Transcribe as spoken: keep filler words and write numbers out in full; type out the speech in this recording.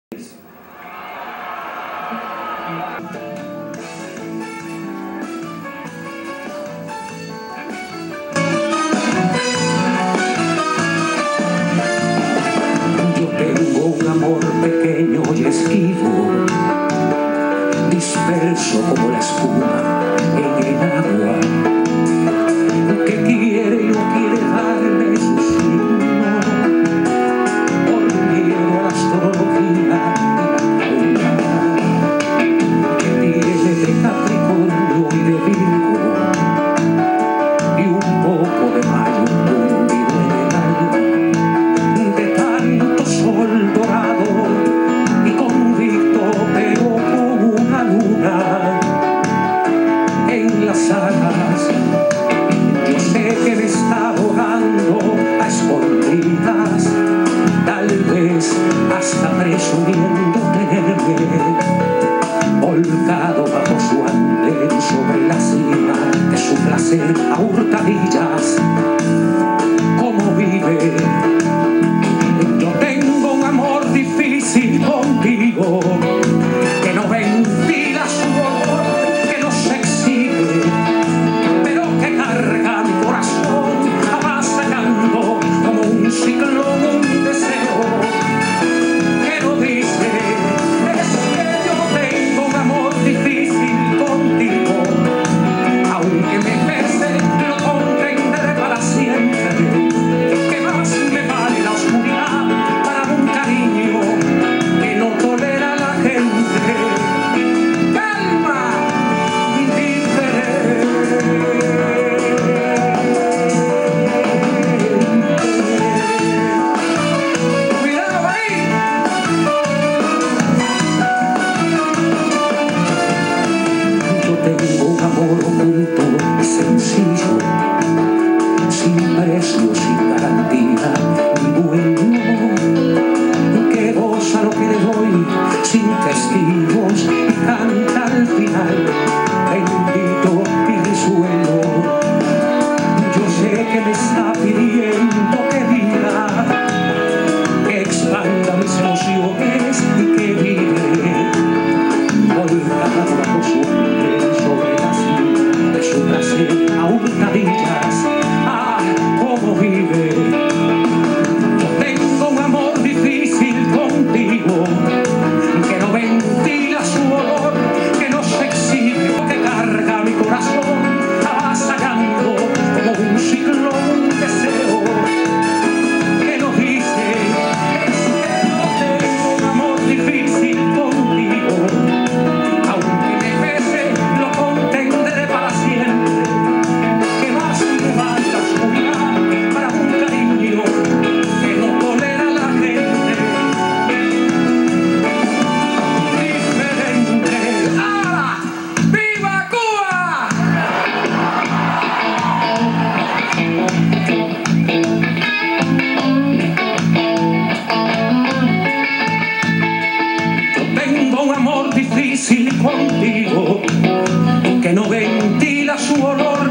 Yo tengo un amor pequeño y esquivo, disperso como la espuma en el agua, que quiere y no quiere darme su signo, por miedo a la astrología y la luna, que tiene de Capricornio y de Virgo, y un poco de mayo hundido en el alma, de tanto sol dorado y convicto, pero como una luna en las alas. Yo sé que me está ahogando a escondidas, tal vez hasta presumiendo tenerme volcado bajo su andén sobre la cima de su placer a hurtadillas. ¿Cómo vive? Yo tengo un amor difícil contigo, que no ventila su olor, que no se exhibe, pero que carga mi corazón avasallando como un ciclón, un deseo que no dice. Es que yo tengo un amor difícil contigo, aunque me pese lo comprenderé para siempre, que más me vale la oscuridad para un cariño que no tolera a la gente. Calma, indiferente. Cuidado ahí. Yo tengo un amor oculto y sencillo, sin precio, sin garantía ni dueño, que goza lo que le doy sin testigos y canta al final bendito y risueño. Yo sé que me está pidiendo que viva, que expanda mis emociones y que vive volcado bajo su piel sobre la cima de su placer a hurtadillas. Ah, cómo vive. Yo tengo un amor difícil contigo, que no ventila su olor, que no se exhibe, que carga mi corazón avasallando como un ciclón, un deseo que nos dice. Es que yo tengo un amor difícil contigo, aunque me pese lo contendré para siempre, que más me vale la oscuridad para un cariño que no tolera a la gente. Diferente. ¡Ahora! ¡Viva Cuba! Yo tengo un amor difícil contigo, que no ventila su olor,